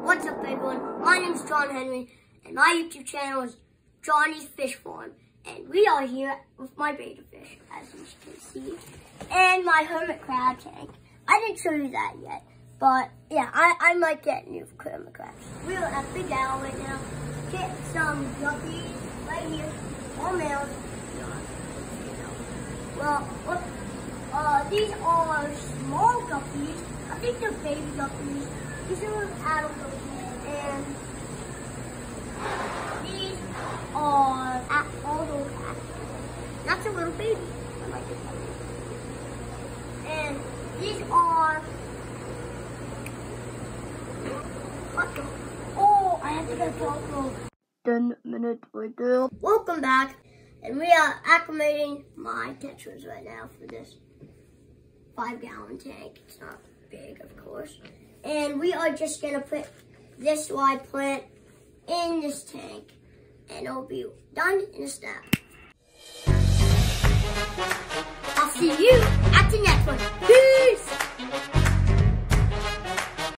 What's up, everyone? My name is John Henry, and my YouTube channel is Johnny's Fish Farm. And we are here with my betta fish, as you can see, and my hermit crab tank. I didn't show you that yet, but yeah, I might get new hermit crabs. We are at Big Al right now. Get some guppies right here, all males. Well, look, these are small guppies. I think they're baby guppies. These are adult guppies, and these are all those active. That's a little baby. I like it. And these are. Oh, I have to get a GoPro. 10 minutes later. Welcome back. And we are acclimating my Tetras right now for this 5-gallon tank. It's not big, of course. And we are just gonna put this live plant in this tank, and it'll be done in a snap. I'll see you at the next one.